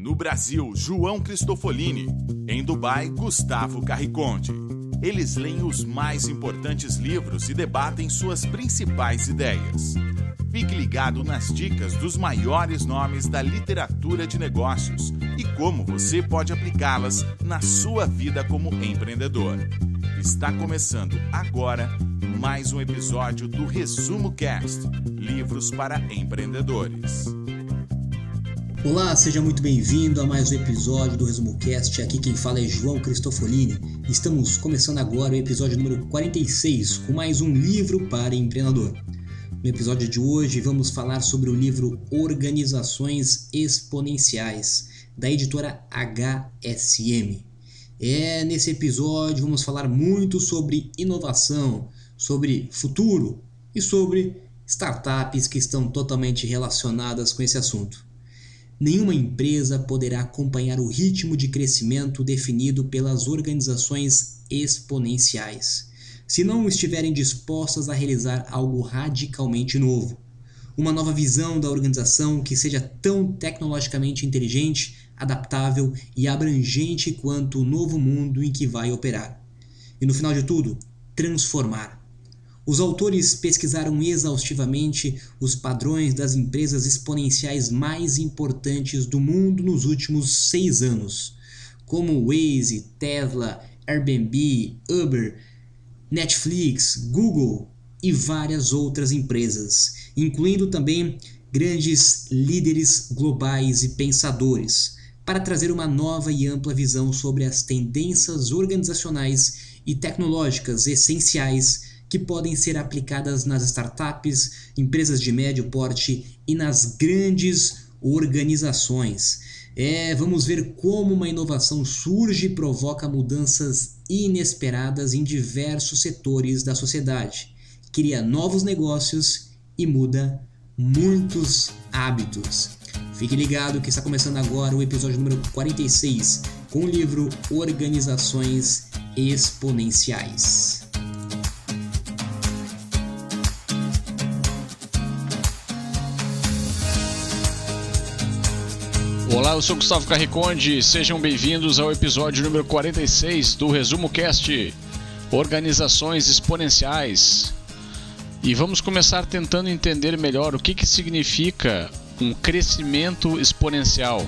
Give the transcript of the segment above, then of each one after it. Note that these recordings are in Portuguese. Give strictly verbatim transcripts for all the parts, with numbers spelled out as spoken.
No Brasil, João Cristofolini. Em Dubai, Gustavo Carriconde. Eles leem os mais importantes livros e debatem suas principais ideias. Fique ligado nas dicas dos maiores nomes da literatura de negócios e como você pode aplicá-las na sua vida como empreendedor. Está começando agora mais um episódio do Resumo Cast, livros para empreendedores. Olá, seja muito bem-vindo a mais um episódio do Resumo Cast. Aqui quem fala é João Cristofolini. Estamos começando agora o episódio número quarenta e seis com mais um livro para empreendedor. No episódio de hoje vamos falar sobre o livro Organizações Exponenciais, da editora H S M. É, nesse episódio vamos falar muito sobre inovação, sobre futuro e sobre startups que estão totalmente relacionadas com esse assunto. Nenhuma empresa poderá acompanhar o ritmo de crescimento definido pelas organizações exponenciais, se não estiverem dispostas a realizar algo radicalmente novo. Uma nova visão da organização que seja tão tecnologicamente inteligente, adaptável e abrangente quanto o novo mundo em que vai operar. E no final de tudo, transformar. Os autores pesquisaram exaustivamente os padrões das empresas exponenciais mais importantes do mundo nos últimos seis anos, como Waze, Tesla, Airbnb, Uber, Netflix, Google e várias outras empresas, incluindo também grandes líderes globais e pensadores, para trazer uma nova e ampla visão sobre as tendências organizacionais e tecnológicas essenciais que podem ser aplicadas nas startups, empresas de médio porte e nas grandes organizações. É, vamos ver como uma inovação surge e provoca mudanças inesperadas em diversos setores da sociedade, cria novos negócios e muda muitos hábitos. Fique ligado que está começando agora o episódio número quarenta e seis com o livro Organizações Exponenciais. Olá, eu sou Gustavo Carriconde, sejam bem-vindos ao episódio número quarenta e seis do Resumo Cast, Organizações Exponenciais. E vamos começar tentando entender melhor o que, que significa um crescimento exponencial.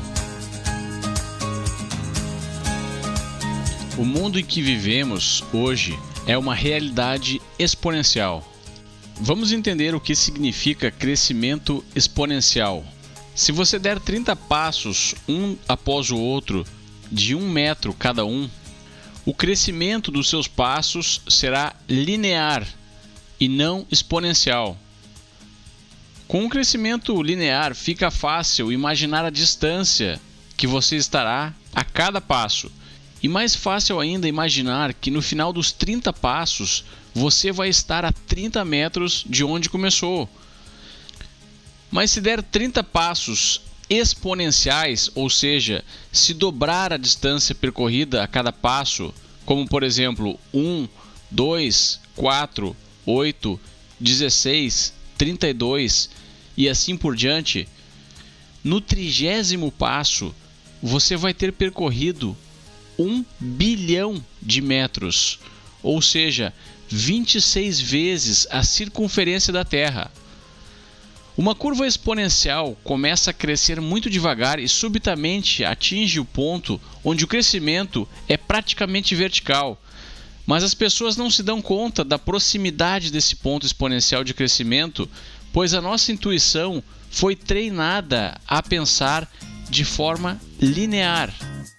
O mundo em que vivemos hoje é uma realidade exponencial. Vamos entender o que significa crescimento exponencial. Se você der trinta passos, um após o outro, de um metro cada um, o crescimento dos seus passos será linear e não exponencial. Com um crescimento linear, fica fácil imaginar a distância que você estará a cada passo. E mais fácil ainda imaginar que no final dos trinta passos, você vai estar a trinta metros de onde começou. Mas se der trinta passos exponenciais, ou seja, se dobrar a distância percorrida a cada passo, como por exemplo um, dois, quatro, oito, dezesseis, trinta e dois e assim por diante, no trigésimo passo você vai ter percorrido um bilhão de metros, ou seja, vinte e seis vezes a circunferência da Terra. Uma curva exponencial começa a crescer muito devagar e subitamente atinge o ponto onde o crescimento é praticamente vertical. Mas as pessoas não se dão conta da proximidade desse ponto exponencial de crescimento, pois a nossa intuição foi treinada a pensar de forma linear.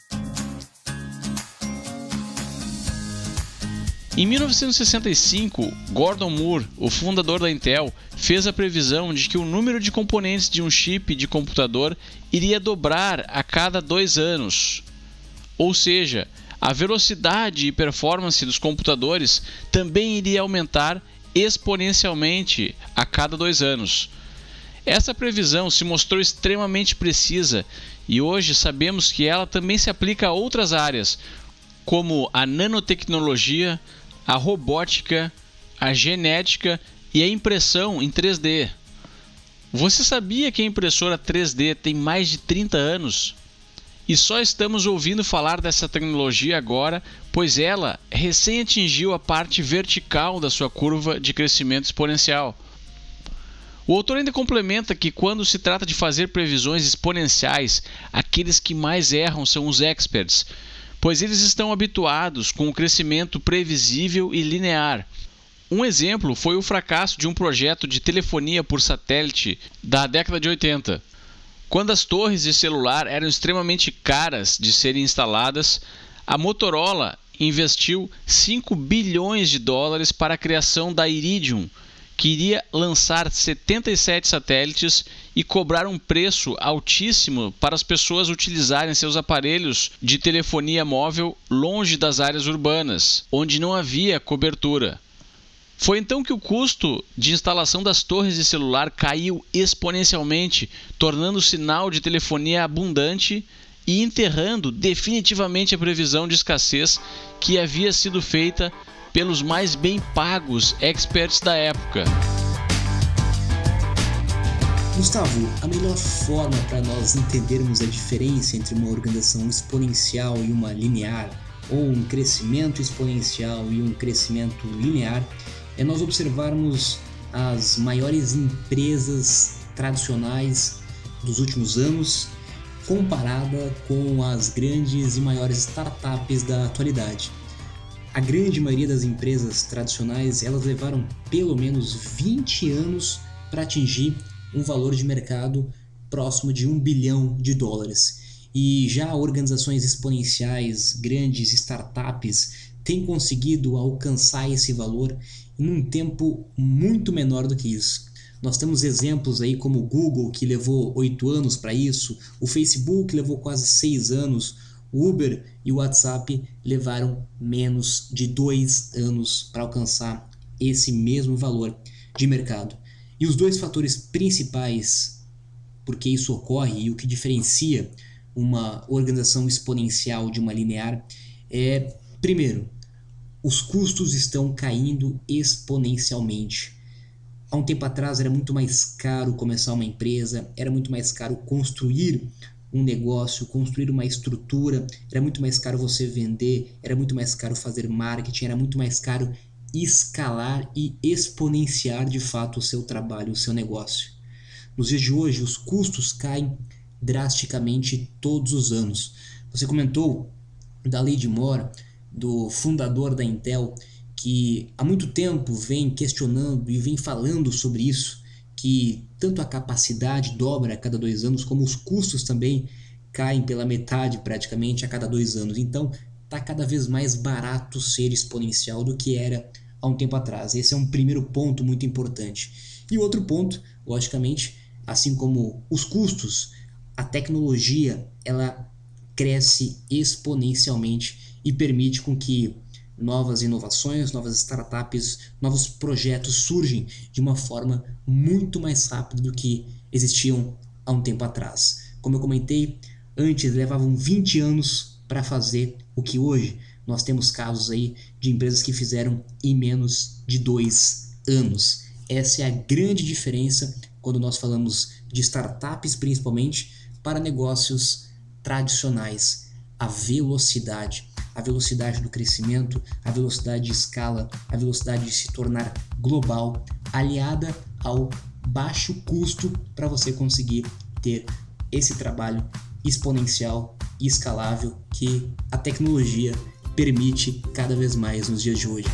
Em mil novecentos e sessenta e cinco, Gordon Moore, o fundador da Intel, fez a previsão de que o número de componentes de um chip de computador iria dobrar a cada dois anos. Ou seja, a velocidade e performance dos computadores também iria aumentar exponencialmente a cada dois anos. Essa previsão se mostrou extremamente precisa e hoje sabemos que ela também se aplica a outras áreas, como a nanotecnologia, a robótica, a genética e a impressão em três D. Você sabia que a impressora três D tem mais de trinta anos? e só estamos ouvindo falar dessa tecnologia agora, pois ela recém atingiu a parte vertical da sua curva de crescimento exponencial. O autor ainda complementa que quando se trata de fazer previsões exponenciais, aqueles que mais erram são os experts, pois eles estão habituados com o crescimento previsível e linear. Um exemplo foi o fracasso de um projeto de telefonia por satélite da década de oitenta. Quando as torres de celular eram extremamente caras de serem instaladas, a Motorola investiu cinco bilhões de dólares para a criação da Iridium, que iria lançar setenta e sete satélites e cobrar um preço altíssimo para as pessoas utilizarem seus aparelhos de telefonia móvel longe das áreas urbanas, onde não havia cobertura. Foi então que o custo de instalação das torres de celular caiu exponencialmente, tornando o sinal de telefonia abundante e enterrando definitivamente a previsão de escassez que havia sido feita pelos mais bem pagos experts da época. Gustavo, a melhor forma para nós entendermos a diferença entre uma organização exponencial e uma linear, ou um crescimento exponencial e um crescimento linear, é nós observarmos as maiores empresas tradicionais dos últimos anos comparada com as grandes e maiores startups da atualidade. A grande maioria das empresas tradicionais, elas levaram pelo menos vinte anos para atingir um valor de mercado próximo de um bilhão de dólares. E já organizações exponenciais, grandes startups, têm conseguido alcançar esse valor em um tempo muito menor do que isso. Nós temos exemplos aí como o Google, que levou oito anos para isso, o Facebook levou quase seis anos, o Uber e o WhatsApp levaram menos de dois anos para alcançar esse mesmo valor de mercado. E os dois fatores principais porque isso ocorre e o que diferencia uma organização exponencial de uma linear é, primeiro, os custos estão caindo exponencialmente. Há um tempo atrás era muito mais caro começar uma empresa, era muito mais caro construir um negócio, construir uma estrutura, era muito mais caro você vender, era muito mais caro fazer marketing, era muito mais caro escalar e exponenciar de fato o seu trabalho, o seu negócio. Nos dias de hoje, os custos caem drasticamente todos os anos. Você comentou da lei de Moore, do fundador da Intel, que há muito tempo vem questionando e vem falando sobre isso, que tanto a capacidade dobra a cada dois anos, como os custos também caem pela metade praticamente a cada dois anos. Então, está cada vez mais barato ser exponencial do que era há um tempo atrás. Esse é um primeiro ponto muito importante. E o outro ponto, logicamente, assim como os custos, a tecnologia ela cresce exponencialmente e permite com que novas inovações, novas startups, novos projetos surgem de uma forma muito mais rápida do que existiam há um tempo atrás. Como eu comentei, antes levavam vinte anos para fazer o que hoje nós temos casos aí de empresas que fizeram em menos de dois anos. Essa é a grande diferença quando nós falamos de startups principalmente para negócios tradicionais. A velocidade, a velocidade do crescimento, a velocidade de escala, a velocidade de se tornar global, aliada ao baixo custo para você conseguir ter esse trabalho exponencial e escalável que a tecnologia permite cada vez mais nos dias de hoje.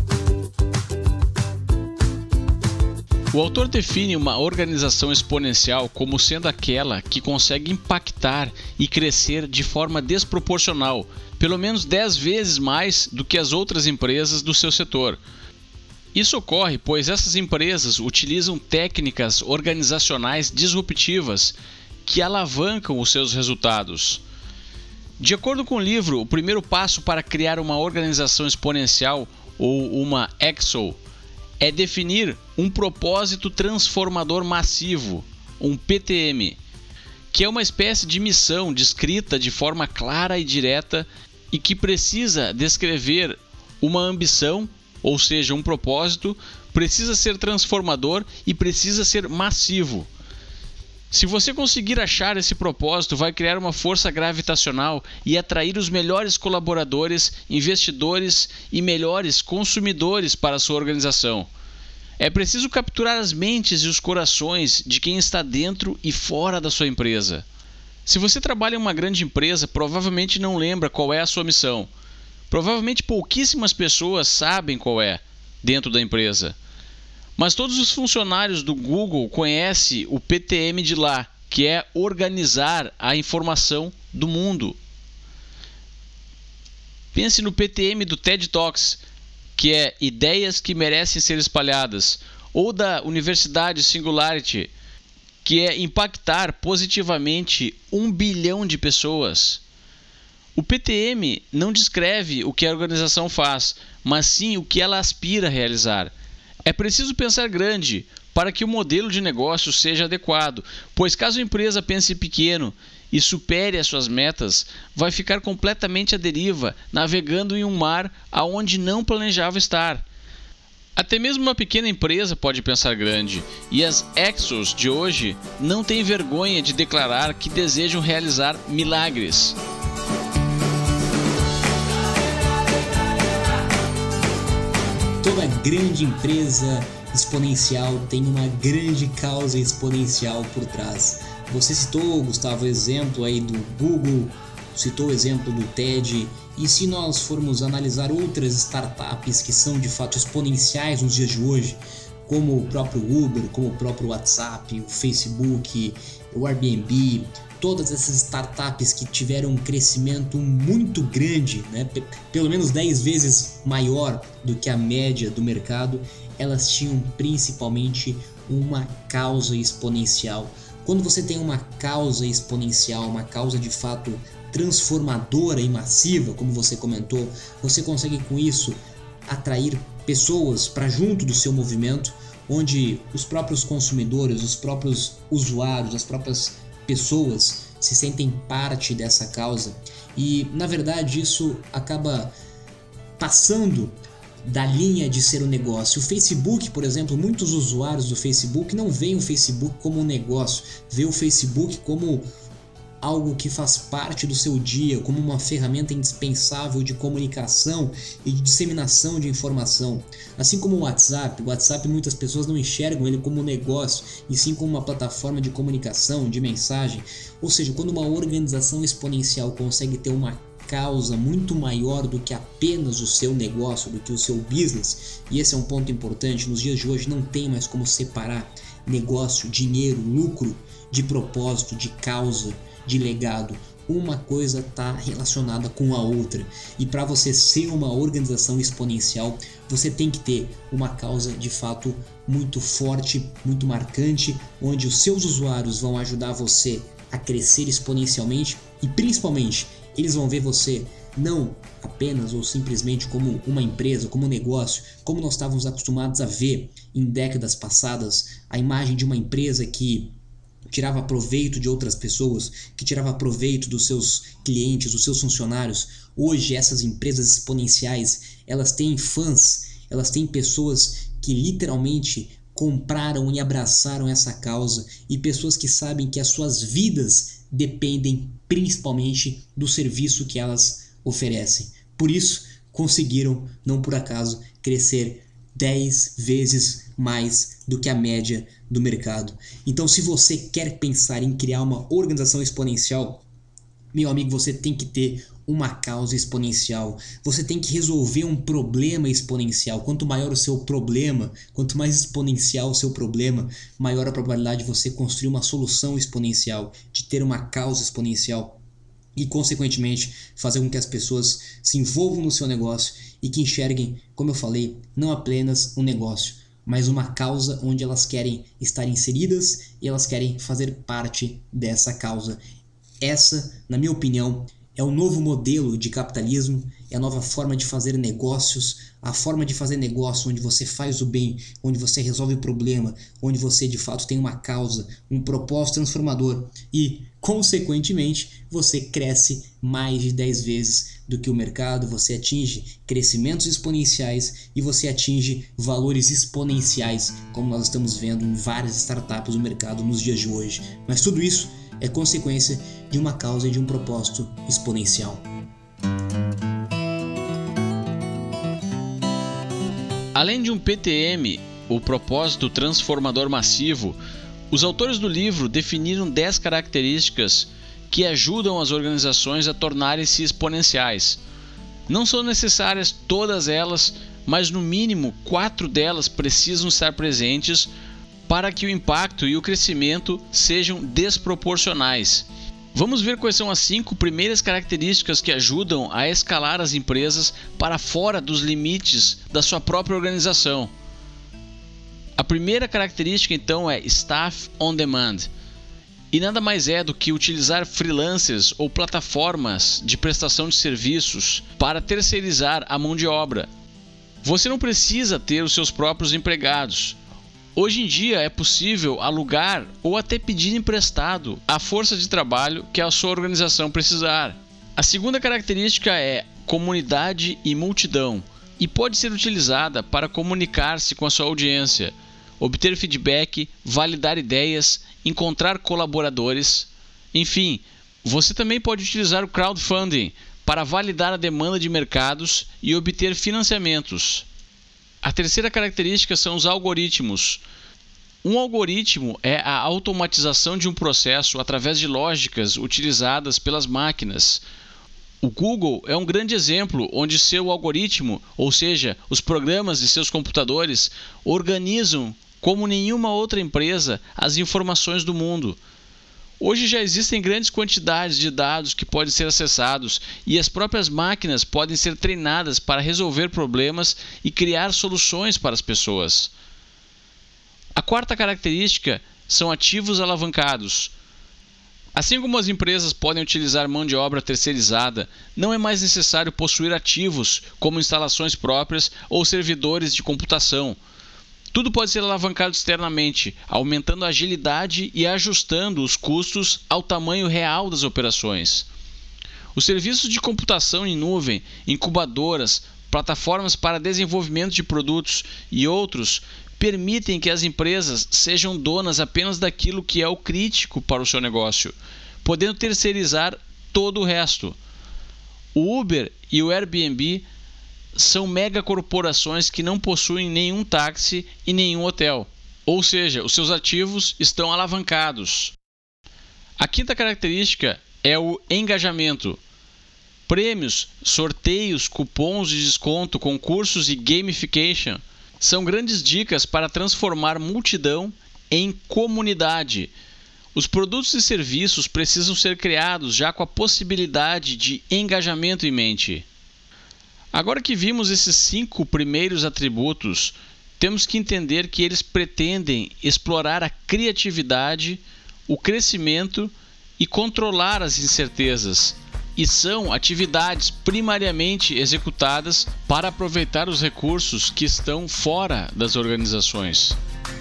O autor define uma organização exponencial como sendo aquela que consegue impactar e crescer de forma desproporcional, pelo menos dez vezes mais do que as outras empresas do seu setor. Isso ocorre pois essas empresas utilizam técnicas organizacionais disruptivas que alavancam os seus resultados. De acordo com o livro, o primeiro passo para criar uma organização exponencial ou uma Exo é definir um propósito transformador massivo, um P T M, que é uma espécie de missão descrita de forma clara e direta e que precisa descrever uma ambição, ou seja, um propósito, precisa ser transformador e precisa ser massivo. Se você conseguir achar esse propósito, vai criar uma força gravitacional e atrair os melhores colaboradores, investidores e melhores consumidores para a sua organização. É preciso capturar as mentes e os corações de quem está dentro e fora da sua empresa. Se você trabalha em uma grande empresa, provavelmente não lembra qual é a sua missão. Provavelmente pouquíssimas pessoas sabem qual é dentro da empresa. Mas todos os funcionários do Google conhecem o P T M de lá, que é organizar a informação do mundo. Pense no P T M do TED Talks, que é ideias que merecem ser espalhadas, ou da Universidade Singularity, que é impactar positivamente um bilhão de pessoas. O P T M não descreve o que a organização faz, mas sim o que ela aspira a realizar. É preciso pensar grande para que o modelo de negócio seja adequado, pois caso a empresa pense pequeno e supere as suas metas, vai ficar completamente à deriva, navegando em um mar aonde não planejava estar. Até mesmo uma pequena empresa pode pensar grande, e as Exos de hoje não têm vergonha de declarar que desejam realizar milagres. Toda grande empresa exponencial tem uma grande causa exponencial por trás. Você citou, Gustavo, o exemplo aí do Google, citou o exemplo do TED, e se nós formos analisar outras startups que são de fato exponenciais nos dias de hoje, como o próprio Uber, como o próprio WhatsApp, o Facebook, o Airbnb, todas essas startups que tiveram um crescimento muito grande, né, p- pelo menos dez vezes maior do que a média do mercado, elas tinham principalmente uma causa exponencial. Quando você tem uma causa exponencial, uma causa de fato transformadora e massiva, como você comentou, você consegue com isso atrair pessoas para junto do seu movimento, onde os próprios consumidores, os próprios usuários, as próprias pessoas se sentem parte dessa causa, e na verdade isso acaba passando da linha de ser um negócio. O Facebook, por exemplo, muitos usuários do Facebook não veem o Facebook como um negócio, vê o Facebook como algo que faz parte do seu dia, como uma ferramenta indispensável de comunicação e de disseminação de informação. Assim como o WhatsApp, o WhatsApp muitas pessoas não enxergam ele como um negócio, e sim como uma plataforma de comunicação, de mensagem. Ou seja, quando uma organização exponencial consegue ter uma causa muito maior do que apenas o seu negócio, do que o seu business, e esse é um ponto importante, nos dias de hoje não tem mais como separar negócio, dinheiro, lucro, de propósito, de causa, de legado. Uma coisa está relacionada com a outra, e para você ser uma organização exponencial, você tem que ter uma causa de fato muito forte, muito marcante, onde os seus usuários vão ajudar você a crescer exponencialmente, e principalmente eles vão ver você não apenas ou simplesmente como uma empresa, como um negócio, como nós estávamos acostumados a ver em décadas passadas, a imagem de uma empresa que tirava proveito de outras pessoas, que tirava proveito dos seus clientes, dos seus funcionários. Hoje essas empresas exponenciais, elas têm fãs, elas têm pessoas que literalmente compraram e abraçaram essa causa, e pessoas que sabem que as suas vidas dependem principalmente do serviço que elas oferecem. Por isso conseguiram, não por acaso, crescer dez vezes mais do que a média do mercado. Então, se você quer pensar em criar uma organização exponencial, meu amigo, você tem que ter uma causa exponencial. Você tem que resolver um problema exponencial. Quanto maior o seu problema, quanto mais exponencial o seu problema, maior a probabilidade de você construir uma solução exponencial, de ter uma causa exponencial e, consequentemente, fazer com que as pessoas se envolvam no seu negócio e que enxerguem, como eu falei, não apenas um negócio, mas uma causa onde elas querem estar inseridas e elas querem fazer parte dessa causa. Essa, na minha opinião, é o novo modelo de capitalismo, é a nova forma de fazer negócios, a forma de fazer negócio onde você faz o bem, onde você resolve o problema, onde você de fato tem uma causa, um propósito transformador e, consequentemente, você cresce mais de dez vezes do que o mercado, você atinge crescimentos exponenciais e você atinge valores exponenciais, como nós estamos vendo em várias startups do mercado nos dias de hoje. Mas tudo isso é consequência de uma causa e de um propósito exponencial. Além de um P T M, o propósito transformador massivo, os autores do livro definiram dez características que ajudam as organizações a tornarem-se exponenciais. Não são necessárias todas elas, mas no mínimo quatro delas precisam estar presentes para que o impacto e o crescimento sejam desproporcionais. Vamos ver quais são as cinco primeiras características que ajudam a escalar as empresas para fora dos limites da sua própria organização. A primeira característica, então, é Staff on Demand. E nada mais é do que utilizar freelancers ou plataformas de prestação de serviços para terceirizar a mão de obra. Você não precisa ter os seus próprios empregados. Hoje em dia é possível alugar ou até pedir emprestado a força de trabalho que a sua organização precisar. A segunda característica é comunidade e multidão e pode ser utilizada para comunicar-se com a sua audiência, obter feedback, validar ideias, encontrar colaboradores. Enfim, você também pode utilizar o crowdfunding para validar a demanda de mercados e obter financiamentos. A terceira característica são os algoritmos. Um algoritmo é a automatização de um processo através de lógicas utilizadas pelas máquinas. O Google é um grande exemplo onde seu algoritmo, ou seja, os programas de seus computadores, organizam como nenhuma outra empresa as informações do mundo. Hoje já existem grandes quantidades de dados que podem ser acessados e as próprias máquinas podem ser treinadas para resolver problemas e criar soluções para as pessoas. A quarta característica são ativos alavancados. Assim como as empresas podem utilizar mão de obra terceirizada, não é mais necessário possuir ativos como instalações próprias ou servidores de computação. Tudo pode ser alavancado externamente, aumentando a agilidade e ajustando os custos ao tamanho real das operações. Os serviços de computação em nuvem, incubadoras, plataformas para desenvolvimento de produtos e outros permitem que as empresas sejam donas apenas daquilo que é o crítico para o seu negócio, podendo terceirizar todo o resto. O Uber e o Airbnb são megacorporações que não possuem nenhum táxi e nenhum hotel, ou seja, os seus ativos estão alavancados. A quinta característica é o engajamento. Prêmios, sorteios, cupons de desconto, concursos e gamification são grandes dicas para transformar multidão em comunidade. Os produtos e serviços precisam ser criados já com a possibilidade de engajamento em mente. Agora que vimos esses cinco primeiros atributos, temos que entender que eles pretendem explorar a criatividade, o crescimento e controlar as incertezas, e são atividades primariamente executadas para aproveitar os recursos que estão fora das organizações.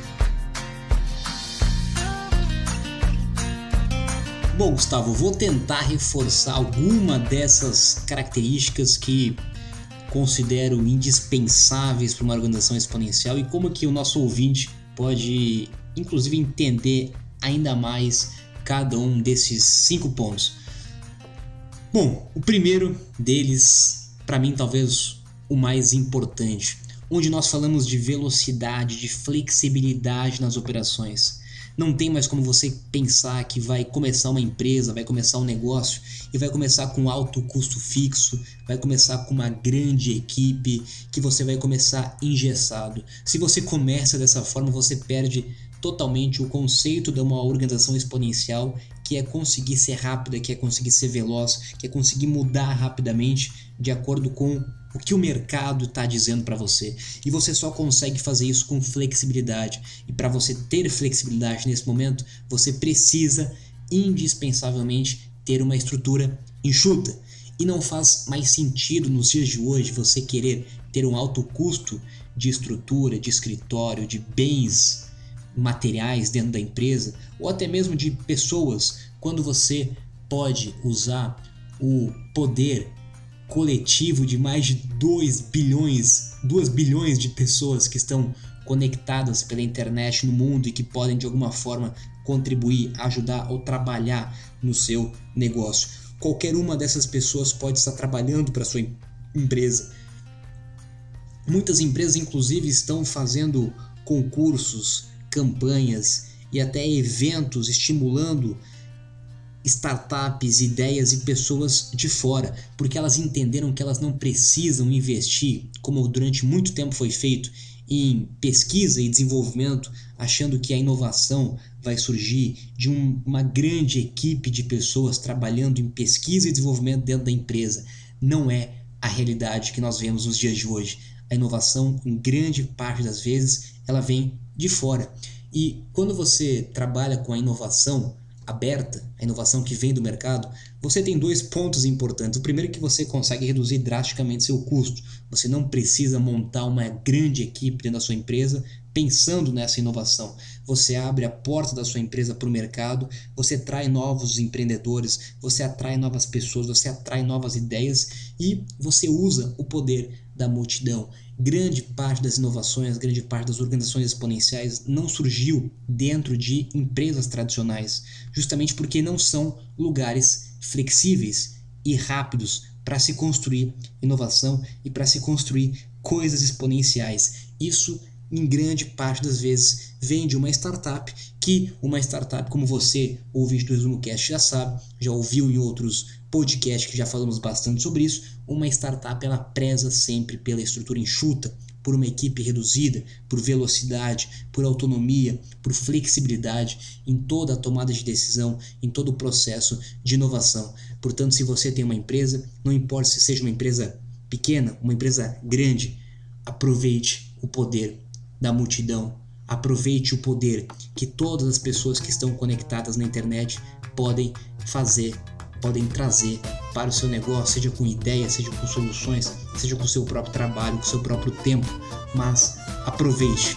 Bom, Gustavo, vou tentar reforçar alguma dessas características que considero indispensáveis para uma organização exponencial e como que o nosso ouvinte pode, inclusive, entender ainda mais cada um desses cinco pontos. Bom, o primeiro deles, para mim, talvez o mais importante, onde nós falamos de velocidade, de flexibilidade nas operações. Não tem mais como você pensar que vai começar uma empresa, vai começar um negócio e vai começar com alto custo fixo, vai começar com uma grande equipe, que você vai começar engessado. Se você começa dessa forma, você perde totalmente o conceito de uma organização exponencial, que é conseguir ser rápida, que é conseguir ser veloz, que é conseguir mudar rapidamente de acordo com o que o mercado está dizendo para você. E você só consegue fazer isso com flexibilidade. E para você ter flexibilidade nesse momento, você precisa indispensavelmente ter uma estrutura enxuta. E não faz mais sentido nos dias de hoje você querer ter um alto custo de estrutura, de escritório, de bens materiais dentro da empresa, ou até mesmo de pessoas, quando você pode usar o poder coletivo de mais de dois bilhões, duas bilhões de pessoas que estão conectadas pela internet no mundo e que podem de alguma forma contribuir, ajudar ou trabalhar no seu negócio. Qualquer uma dessas pessoas pode estar trabalhando para a sua empresa. Muitas empresas, inclusive, estão fazendo concursos, campanhas e até eventos estimulando startups, ideias e pessoas de fora, porque elas entenderam que elas não precisam investir, como durante muito tempo foi feito, em pesquisa e desenvolvimento, achando que a inovação vai surgir de um, uma grande equipe de pessoas trabalhando em pesquisa e desenvolvimento dentro da empresa. Não é a realidade que nós vemos nos dias de hoje. A inovação, em grande parte das vezes, ela vem de fora. E quando você trabalha com a inovação aberta, a inovação que vem do mercado, você tem dois pontos importantes. O primeiro é que você consegue reduzir drasticamente seu custo. Você não precisa montar uma grande equipe dentro da sua empresa pensando nessa inovação. Você abre a porta da sua empresa para o mercado, você atrai novos empreendedores, você atrai novas pessoas, você atrai novas ideias e você usa o poder da multidão. Grande parte das inovações, grande parte das organizações exponenciais não surgiu dentro de empresas tradicionais, justamente porque não são lugares flexíveis e rápidos para se construir inovação e para se construir coisas exponenciais. Isso, em grande parte das vezes, vem de uma startup que uma startup como você, ouvinte do Resumo Cast, já sabe, já ouviu em outros podcasts que já falamos bastante sobre isso. Uma startup ela preza sempre pela estrutura enxuta, por uma equipe reduzida, por velocidade, por autonomia, por flexibilidade em toda a tomada de decisão, em todo o processo de inovação. Portanto, se você tem uma empresa, não importa se seja uma empresa pequena, uma empresa grande, aproveite o poder da multidão, aproveite o poder que todas as pessoas que estão conectadas na internet podem fazer, podem trazer para o seu negócio, seja com ideias, seja com soluções, seja com o seu próprio trabalho, com o seu próprio tempo, mas aproveite.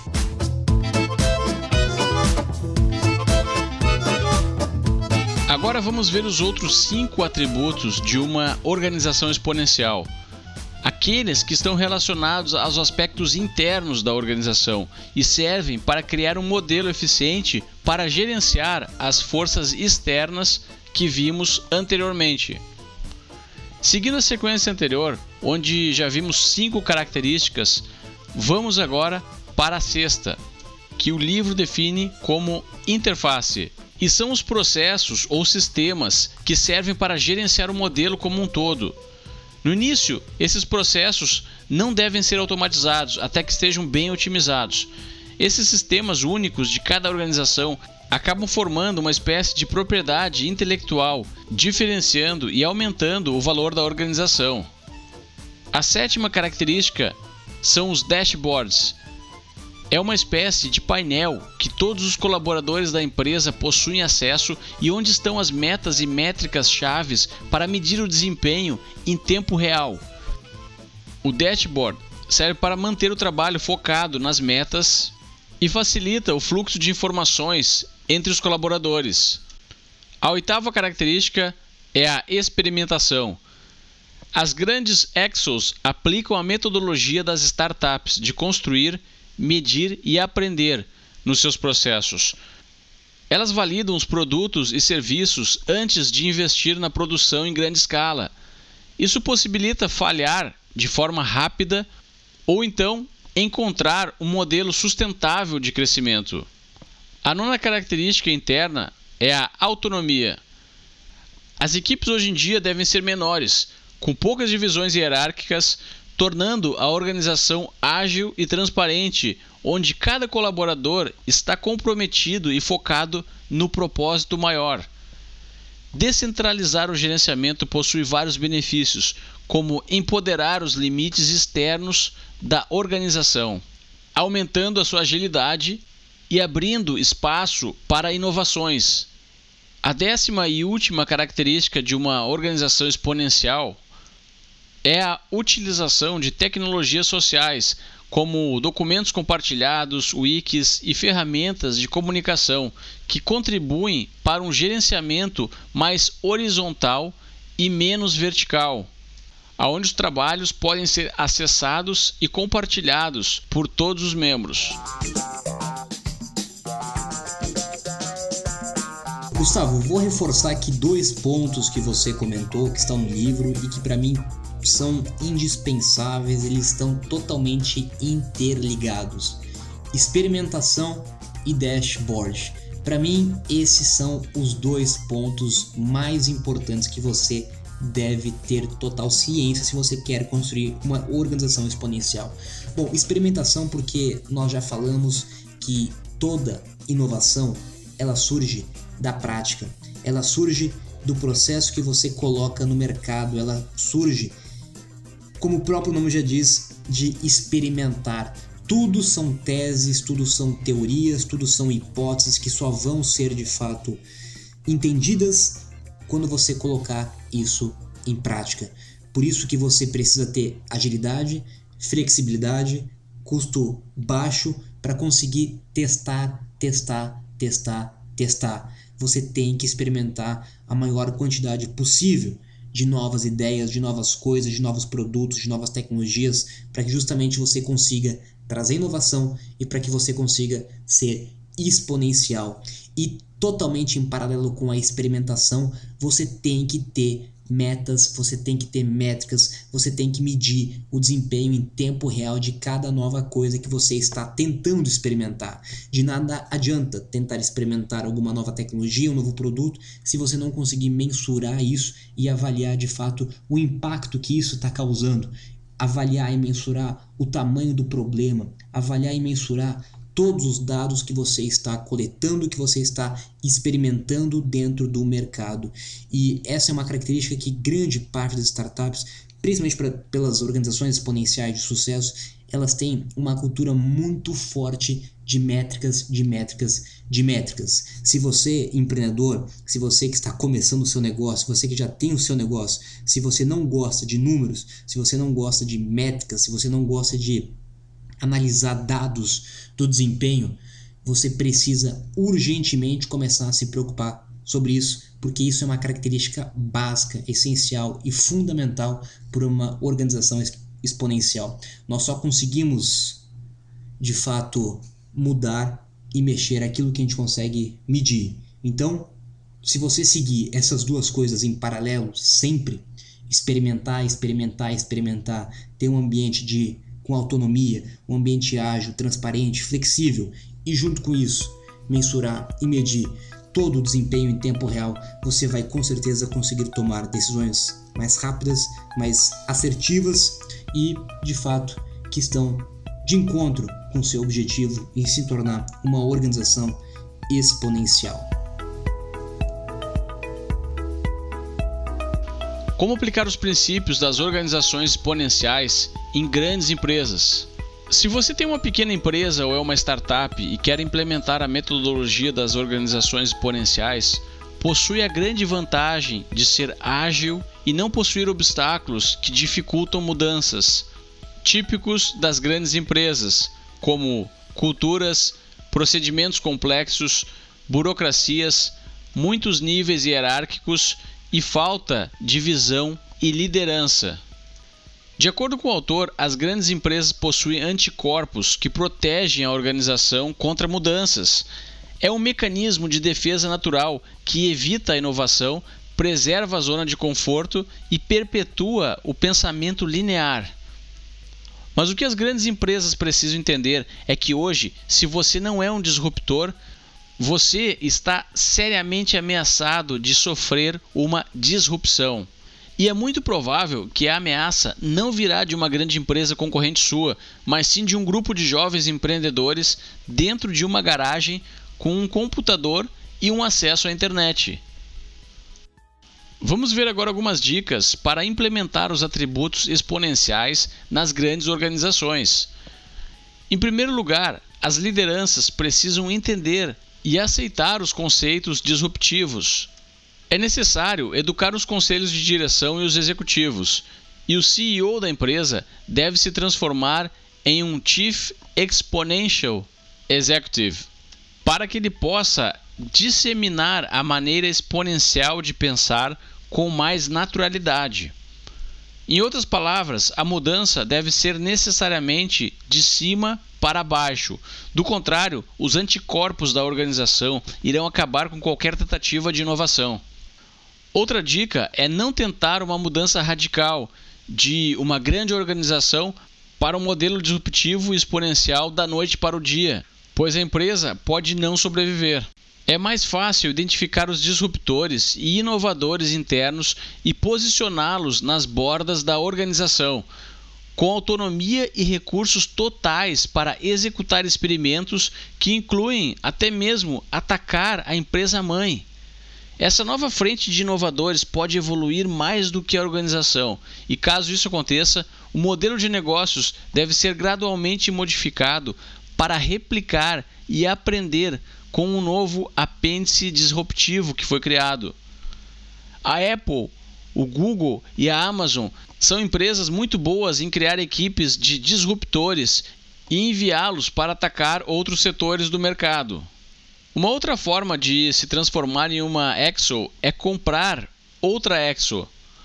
Agora vamos ver os outros cinco atributos de uma organização exponencial. Aqueles que estão relacionados aos aspectos internos da organização e servem para criar um modelo eficiente para gerenciar as forças externas que vimos anteriormente. Seguindo a sequência anterior, onde já vimos cinco características, vamos agora para a sexta, que o livro define como interface. E são os processos ou sistemas que servem para gerenciar o modelo como um todo. No início, esses processos não devem ser automatizados até que estejam bem otimizados. Esses sistemas únicos de cada organização acabam formando uma espécie de propriedade intelectual, diferenciando e aumentando o valor da organização. A sétima característica são os dashboards. É uma espécie de painel que todos os colaboradores da empresa possuem acesso e onde estão as metas e métricas chaves para medir o desempenho em tempo real. O dashboard serve para manter o trabalho focado nas metas e facilita o fluxo de informações entre os colaboradores. A oitava característica é a experimentação. As grandes Exos aplicam a metodologia das startups de construir, medir e aprender nos seus processos. Elas validam os produtos e serviços antes de investir na produção em grande escala. Isso possibilita falhar de forma rápida ou então encontrar um modelo sustentável de crescimento. A nona característica interna é a autonomia. As equipes hoje em dia devem ser menores, com poucas divisões hierárquicas, tornando a organização ágil e transparente, onde cada colaborador está comprometido e focado no propósito maior. Descentralizar o gerenciamento possui vários benefícios, como empoderar os limites externos da organização, aumentando a sua agilidade e abrindo espaço para inovações. A décima e última característica de uma organização exponencial é a utilização de tecnologias sociais, como documentos compartilhados, wikis e ferramentas de comunicação, que contribuem para um gerenciamento mais horizontal e menos vertical. onde os trabalhos podem ser acessados e compartilhados por todos os membros. Gustavo, vou reforçar aqui dois pontos que você comentou, que estão no livro e que para mim são indispensáveis, eles estão totalmente interligados. Experimentação e dashboard. Para mim, esses são os dois pontos mais importantes que você deve ter total ciência se você quer construir uma organização exponencial. Bom, experimentação porque nós já falamos que toda inovação ela surge da prática, ela surge do processo que você coloca no mercado, ela surge, como o próprio nome já diz, de experimentar. Tudo são teses, tudo são teorias, tudo são hipóteses que só vão ser de fato entendidas quando você colocar isso em prática. Por isso que você precisa ter agilidade, flexibilidade, custo baixo para conseguir testar, testar, testar, testar. Você tem que experimentar a maior quantidade possível de novas ideias, de novas coisas, de novos produtos, de novas tecnologias, para que justamente você consiga trazer inovação e para que você consiga ser exponencial. E totalmente em paralelo com a experimentação, você tem que ter metas, você tem que ter métricas, você tem que medir o desempenho em tempo real de cada nova coisa que você está tentando experimentar. De nada adianta tentar experimentar alguma nova tecnologia, um novo produto, se você não conseguir mensurar isso e avaliar de fato o impacto que isso está causando. Avaliar e mensurar o tamanho do problema, avaliar e mensurar todos os dados que você está coletando, que você está experimentando dentro do mercado. E essa é uma característica que grande parte das startups, principalmente pra, pelas organizações exponenciais de sucesso, elas têm uma cultura muito forte de métricas, de métricas, de métricas. Se você, empreendedor, se você que está começando o seu negócio, você que já tem o seu negócio, se você não gosta de números, se você não gosta de métricas, se você não gosta de analisar dados do desempenho, você precisa urgentemente começar a se preocupar sobre isso, porque isso é uma característica básica, essencial e fundamental para uma organização exponencial. Nós só conseguimos, de fato, mudar e mexer aquilo que a gente consegue medir. Então, se você seguir essas duas coisas em paralelo, sempre experimentar, experimentar, experimentar, ter um ambiente de com autonomia, um ambiente ágil, transparente, flexível e junto com isso mensurar e medir todo o desempenho em tempo real, você vai com certeza conseguir tomar decisões mais rápidas, mais assertivas e de fato que estão de encontro com seu objetivo em se tornar uma organização exponencial. Como aplicar os princípios das organizações exponenciais em grandes empresas? Se você tem uma pequena empresa ou é uma startup e quer implementar a metodologia das organizações exponenciais, possui a grande vantagem de ser ágil e não possuir obstáculos que dificultam mudanças, típicos das grandes empresas, como culturas, procedimentos complexos, burocracias, muitos níveis hierárquicos e falta de visão e liderança. De acordo com o autor, as grandes empresas possuem anticorpos que protegem a organização contra mudanças. É um mecanismo de defesa natural que evita a inovação, preserva a zona de conforto e perpetua o pensamento linear. Mas o que as grandes empresas precisam entender é que hoje, se você não é um disruptor, você está seriamente ameaçado de sofrer uma disrupção. E é muito provável que a ameaça não virá de uma grande empresa concorrente sua, mas sim de um grupo de jovens empreendedores dentro de uma garagem com um computador e um acesso à internet. Vamos ver agora algumas dicas para implementar os atributos exponenciais nas grandes organizações. Em primeiro lugar, as lideranças precisam entender e aceitar os conceitos disruptivos. É necessário educar os conselhos de direção e os executivos, e o C E O da empresa deve se transformar em um Chief Exponential Executive, para que ele possa disseminar a maneira exponencial de pensar com mais naturalidade. Em outras palavras, a mudança deve ser necessariamente de cima para baixo. Do contrário, os anticorpos da organização irão acabar com qualquer tentativa de inovação. Outra dica é não tentar uma mudança radical de uma grande organização para um modelo disruptivo e exponencial da noite para o dia, pois a empresa pode não sobreviver. É mais fácil identificar os disruptores e inovadores internos e posicioná-los nas bordas da organização, com autonomia e recursos totais para executar experimentos que incluem até mesmo atacar a empresa-mãe. Essa nova frente de inovadores pode evoluir mais do que a organização, e caso isso aconteça, o modelo de negócios deve ser gradualmente modificado para replicar e aprender com um novo apêndice disruptivo que foi criado. A Apple, o Google e a Amazon são empresas muito boas em criar equipes de disruptores e enviá-los para atacar outros setores do mercado. Uma outra forma de se transformar em uma Exo é comprar outra Exo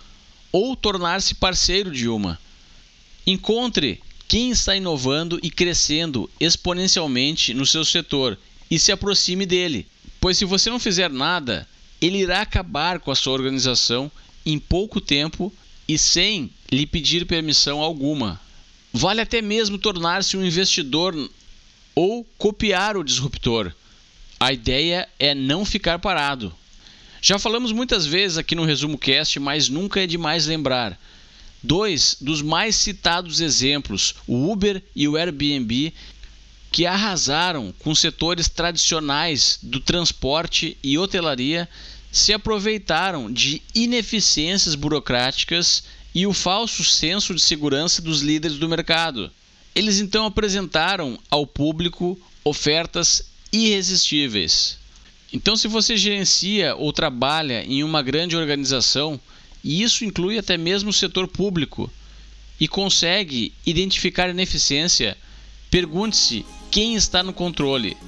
ou tornar-se parceiro de uma. Encontre quem está inovando e crescendo exponencialmente no seu setor e se aproxime dele, pois se você não fizer nada, ele irá acabar com a sua organização em pouco tempo e sem lhe pedir permissão alguma. Vale até mesmo tornar-se um investidor ou copiar o disruptor. A ideia é não ficar parado. Já falamos muitas vezes aqui no Resumo Cast, mas nunca é demais lembrar. Dois dos mais citados exemplos, o Uber e o Airbnb, que arrasaram com setores tradicionais do transporte e hotelaria, se aproveitaram de ineficiências burocráticas e o falso senso de segurança dos líderes do mercado. Eles então apresentaram ao público ofertas irresistíveis. Então, se você gerencia ou trabalha em uma grande organização, e isso inclui até mesmo o setor público, e consegue identificar ineficiência, pergunte-se quem está no controle.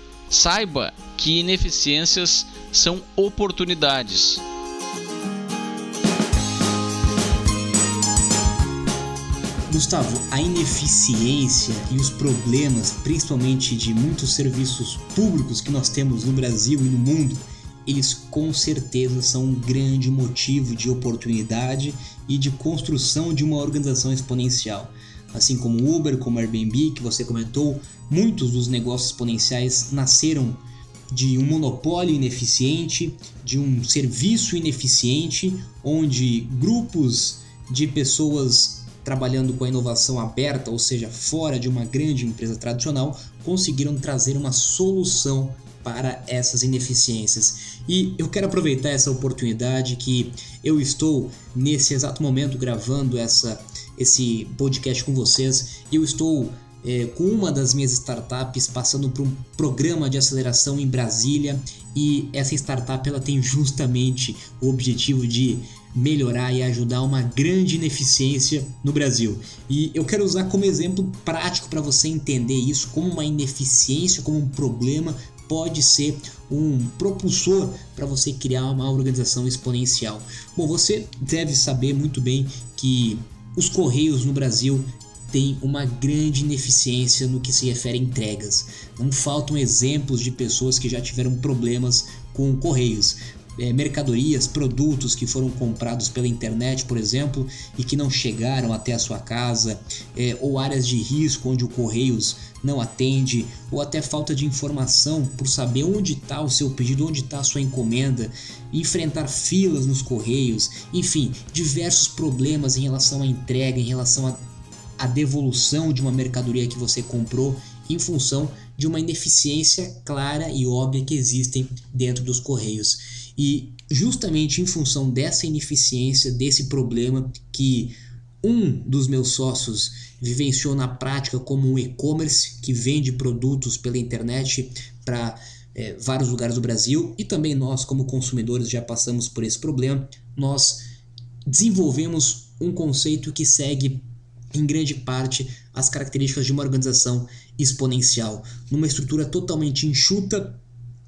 Saiba que ineficiências são oportunidades. Gustavo, a ineficiência e os problemas, principalmente de muitos serviços públicos que nós temos no Brasil e no mundo, eles com certeza são um grande motivo de oportunidade e de construção de uma organização exponencial. Assim como o Uber, como o Airbnb, que você comentou, muitos dos negócios exponenciais nasceram de um monopólio ineficiente, de um serviço ineficiente, onde grupos de pessoas trabalhando com a inovação aberta, ou seja, fora de uma grande empresa tradicional, conseguiram trazer uma solução para essas ineficiências. E eu quero aproveitar essa oportunidade que eu estou nesse exato momento gravando essa, esse podcast com vocês, e eu estou é, com uma das minhas startups passando por um programa de aceleração em Brasília, e essa startup ela tem justamente o objetivo de melhorar e ajudar uma grande ineficiência no Brasil. E eu quero usar como exemplo prático para você entender isso, como uma ineficiência, como um problema pode ser um propulsor para você criar uma organização exponencial. Bom, você deve saber muito bem que os Correios no Brasil têm uma grande ineficiência no que se refere a entregas. Não faltam exemplos de pessoas que já tiveram problemas com Correios. É, mercadorias, produtos que foram comprados pela internet, por exemplo, e que não chegaram até a sua casa, é, ou áreas de risco onde o Correios não atende, ou até falta de informação por saber onde está o seu pedido, onde está a sua encomenda, enfrentar filas nos Correios, enfim, diversos problemas em relação à entrega, em relação à, à devolução de uma mercadoria que você comprou, em função de uma ineficiência clara e óbvia que existem dentro dos Correios. E justamente em função dessa ineficiência, desse problema que um dos meus sócios vivenciou na prática como um e-commerce que vende produtos pela internet para é, vários lugares do Brasil, e também nós como consumidores já passamos por esse problema, nós desenvolvemos um conceito que segue em grande parte as características de uma organização exponencial, numa estrutura totalmente enxuta,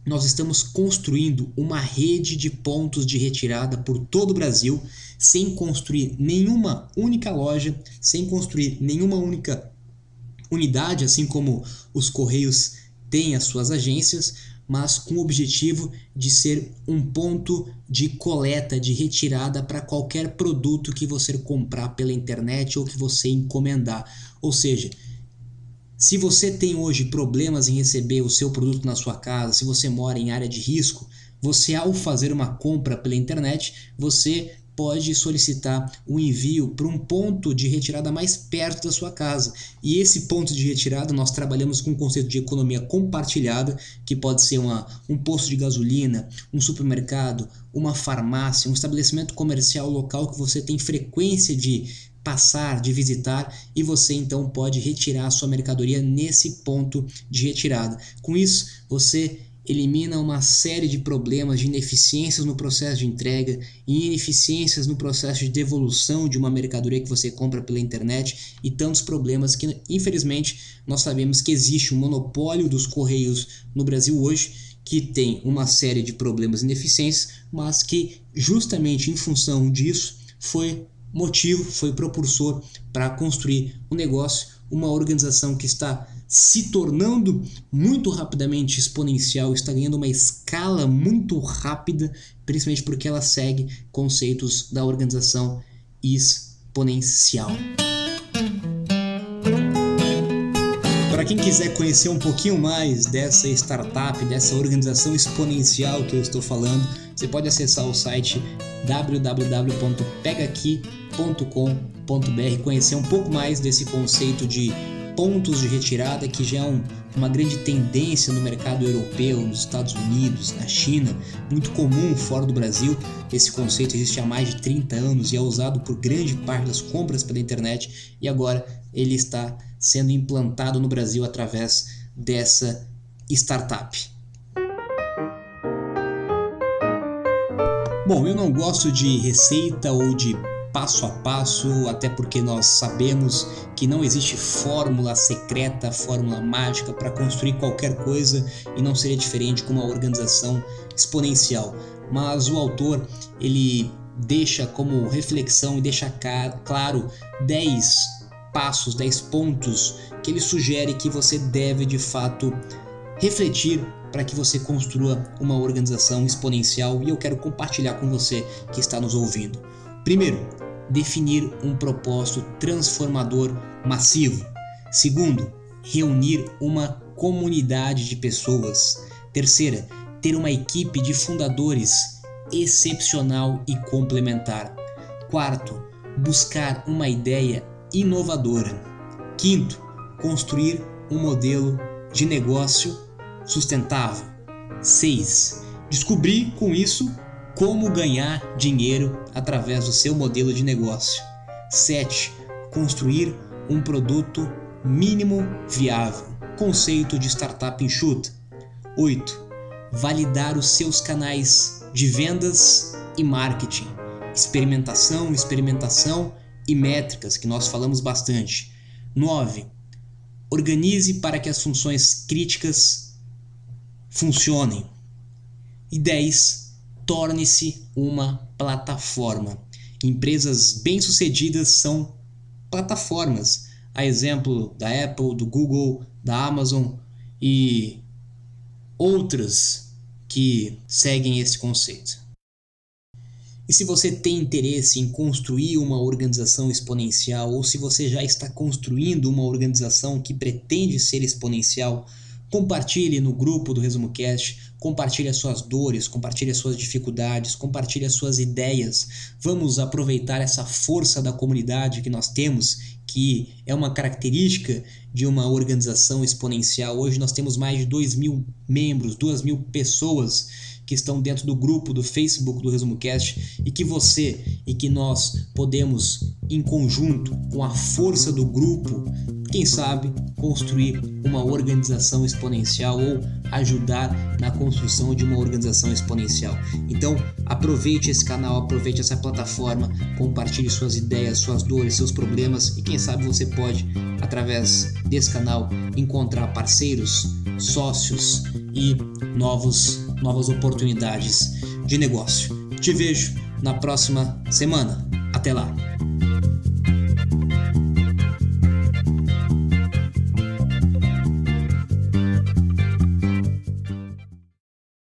nós estamos construindo uma rede de pontos de retirada por todo o Brasil, sem construir nenhuma única loja, sem construir nenhuma única unidade, assim como os Correios têm as suas agências, mas com o objetivo de ser um ponto de coleta, de retirada para qualquer produto que você comprar pela internet ou que você encomendar. Ou seja, se você tem hoje problemas em receber o seu produto na sua casa, se você mora em área de risco, você, ao fazer uma compra pela internet, você pode solicitar o envio para um ponto de retirada mais perto da sua casa. E esse ponto de retirada nós trabalhamos com o conceito de economia compartilhada, que pode ser uma, um posto de gasolina, um supermercado, uma farmácia, um estabelecimento comercial local que você tem frequência de passar, de visitar, e você então pode retirar a sua mercadoria nesse ponto de retirada. Com isso, você elimina uma série de problemas de ineficiências no processo de entrega e ineficiências no processo de devolução de uma mercadoria que você compra pela internet e tantos problemas que, infelizmente, nós sabemos que existe um monopólio dos Correios no Brasil hoje, que tem uma série de problemas e ineficiências, mas que justamente em função disso foi motivo, foi propulsor para construir um negócio, uma organização que está se tornando muito rapidamente exponencial, está ganhando uma escala muito rápida, principalmente porque ela segue conceitos da organização exponencial. Para quem quiser conhecer um pouquinho mais dessa startup, dessa organização exponencial que eu estou falando, você pode acessar o site w w w ponto pega aqui ponto com ponto b r, conhecer um pouco mais desse conceito de pontos de retirada, que já é um, uma grande tendência no mercado europeu, nos Estados Unidos, na China, muito comum fora do Brasil. Esse conceito existe há mais de trinta anos e é usado por grande parte das compras pela internet, e agora ele está sendo implantado no Brasil através dessa startup. Bom, eu não gosto de receita ou de passo a passo, até porque nós sabemos que não existe fórmula secreta, fórmula mágica para construir qualquer coisa, e não seria diferente com uma organização exponencial. Mas o autor, ele deixa como reflexão e deixa claro dez passos, dez pontos que ele sugere que você deve de fato refletir para que você construa uma organização exponencial, e eu quero compartilhar com você que está nos ouvindo. Primeiro, definir um propósito transformador massivo. Segundo, reunir uma comunidade de pessoas. Terceira, ter uma equipe de fundadores excepcional e complementar. Quarto, buscar uma ideia inovadora. Quinto, construir um modelo de negócio sustentável. Seis, descobrir com isso como ganhar dinheiro através do seu modelo de negócio. Sete, construir um produto mínimo viável. Conceito de startup enxuta. Oito, validar os seus canais de vendas e marketing. Experimentação, experimentação e métricas, que nós falamos bastante. Nove, organize para que as funções críticas funcionem. E dez, torne-se uma plataforma. Empresas bem-sucedidas são plataformas, a exemplo da Apple, do Google, da Amazon e outras que seguem esse conceito. E se você tem interesse em construir uma organização exponencial, ou se você já está construindo uma organização que pretende ser exponencial, compartilhe no grupo do ResumoCast, compartilhe as suas dores, compartilhe as suas dificuldades, compartilhe as suas ideias. Vamos aproveitar essa força da comunidade que nós temos, que é uma característica de uma organização exponencial. Hoje nós temos mais de dois mil membros, duas mil pessoas que estão dentro do grupo do Facebook do ResumoCast, e que você e que nós podemos, em conjunto com a força do grupo, quem sabe, construir uma organização exponencial ou ajudar na construção de uma organização exponencial. Então, aproveite esse canal, aproveite essa plataforma, compartilhe suas ideias, suas dores, seus problemas, e quem sabe você pode, através desse canal, encontrar parceiros, sócios e novos, novas oportunidades de negócio. Te vejo na próxima semana. Até lá!